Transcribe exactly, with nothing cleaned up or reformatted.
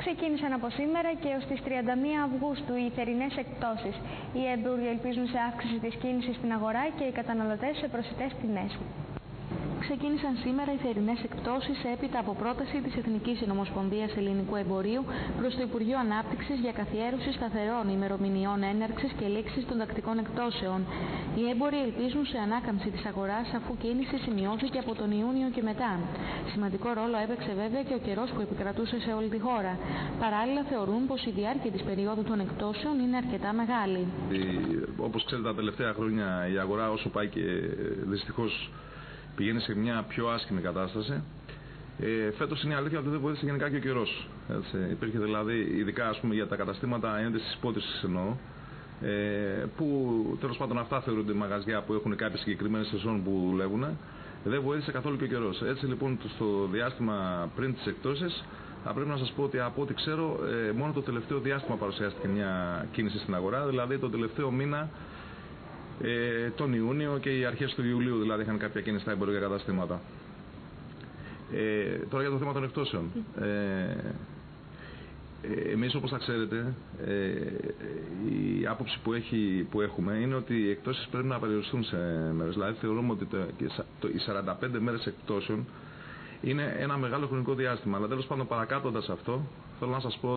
Ξεκίνησαν από σήμερα και έως τις τριάντα μία Αυγούστου οι θερινές εκπτώσεις. Οι έμποροι ελπίζουν σε αύξηση της κίνησης στην αγορά και οι καταναλωτές σε προσιτές τιμές. Ξεκίνησαν σήμερα οι θερινές εκπτώσεις έπειτα από πρόταση της Εθνικής Συνομοσπονδίας Ελληνικού Εμπορίου προς το Υπουργείο Ανάπτυξης για καθιέρωση σταθερών ημερομηνιών έναρξης και λήξης των τακτικών εκπτώσεων. Οι έμποροι ελπίζουν σε ανάκαμψη της αγοράς αφού κίνηση σημειώθηκε από τον Ιούνιο και μετά. Σημαντικό ρόλο έπαιξε βέβαια και ο καιρός που επικρατούσε σε όλη τη χώρα. Παράλληλα θεωρούν πως η διάρκεια της περίοδου των εκπτώσεων είναι αρκετά μεγάλη. Όπως ξέρετε, τα τελευταία χρόνια η αγορά όσο πάει και δυστυχώς πηγαίνει σε μια πιο άσχημη κατάσταση. Ε, φέτος είναι η αλήθεια ότι δεν βοήθησε γενικά και ο καιρός. Υπήρχε δηλαδή, ειδικά ας πούμε, για τα καταστήματα ένδυσης πότισης εννοώ, ε, που τέλος πάντων αυτά θεωρούνται μαγαζιά που έχουν κάποια συγκεκριμένη σεζόν που δουλεύουν. Δεν βοήθησε καθόλου και ο καιρός. Έτσι λοιπόν στο διάστημα πριν τις εκπτώσεις, θα πρέπει να σας πω ότι από ό,τι ξέρω, ε, μόνο το τελευταίο διάστημα παρουσιάστηκε μια κίνηση στην αγορά, δηλαδή το τελευταίο μήνα. Ε, τον Ιούνιο και οι αρχές του Ιουλίου δηλαδή είχαν κάποια κίνηση στα εμπορικά καταστήματα. Ε, τώρα για το θέμα των εκπτώσεων. Ε, ε, εμείς όπως θα ξέρετε, ε, η άποψη που, έχει, που έχουμε είναι ότι οι εκπτώσεις πρέπει να περιοριστούν σε μέρες. Δηλαδή θεωρούμε ότι το, το, οι σαράντα πέντε μέρες εκπτώσεων είναι ένα μεγάλο χρονικό διάστημα. Αλλά τέλος πάντων παρακάτοντας αυτό, θέλω να σας πω